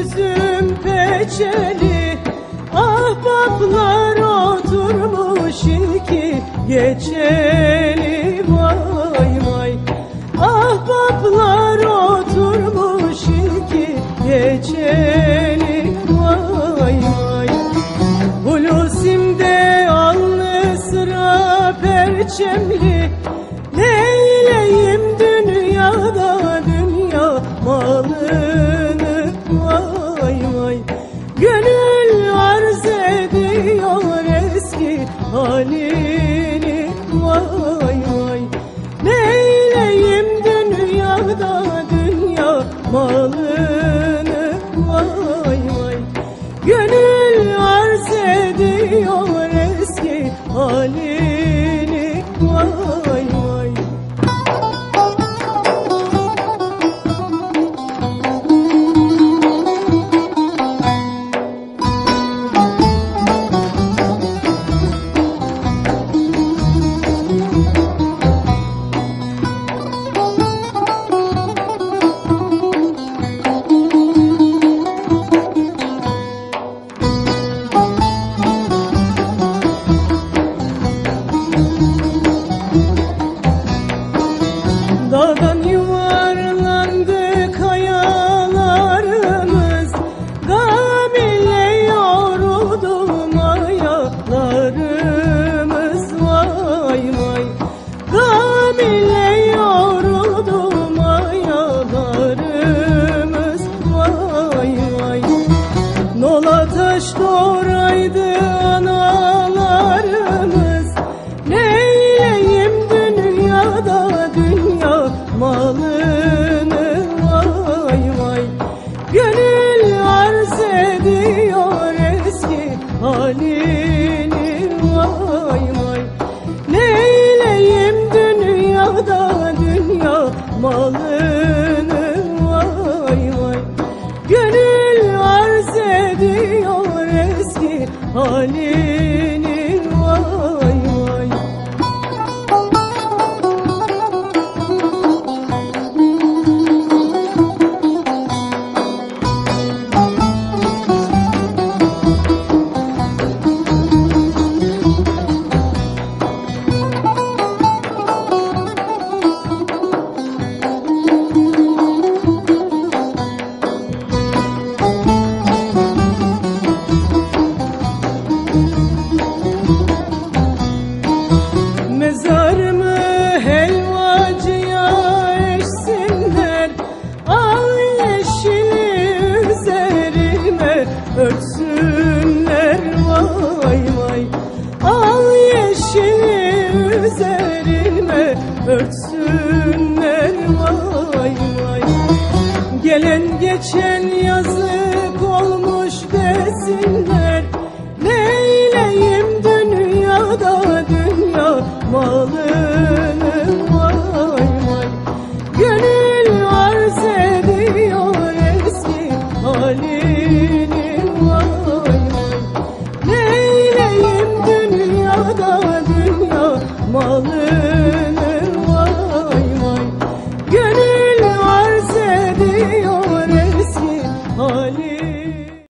üzüm peçeli, ahbaplar oturmuş iki geçeli. Vay vay, ahbaplar oturmuş iki geçeli. Vay vay, Hulusim'de alnı sıra perçemli, neyleyim dünyada dünya malını. Vay vay, gönül arz ediyor eski halini. Vay vay, neyleyim dünyada dünya malını. Vay vay, gönül arz ediyor eski halini. Vay vay. Dağdan yuvarlandı kayalarımız, gam ile yoruldu mayalarımız. Vay vay, gam ile yoruldu mayalarımız. Vay vay, nola taş doğraydı analarımız, neyleyim dünyada dünya malını. Vay vay, gönül arz ediyor eski halini. Vay vay, neyleyim dünyada dünya malını. Vay vay, gönül arz ediyor eski halini. Vay vay. Mezarımı helvacıya eşsinler, al yeşili üzerime örtsünler. Vay vay, al yeşili üzerime örtsünler. Vay vay, gelen geçen yazık olmuş desinler, neyleyim dünyada dünya malını. Vay vay, gönül arz ediyor eski halini. Vay vay, neyleyim dünyada dünya malını.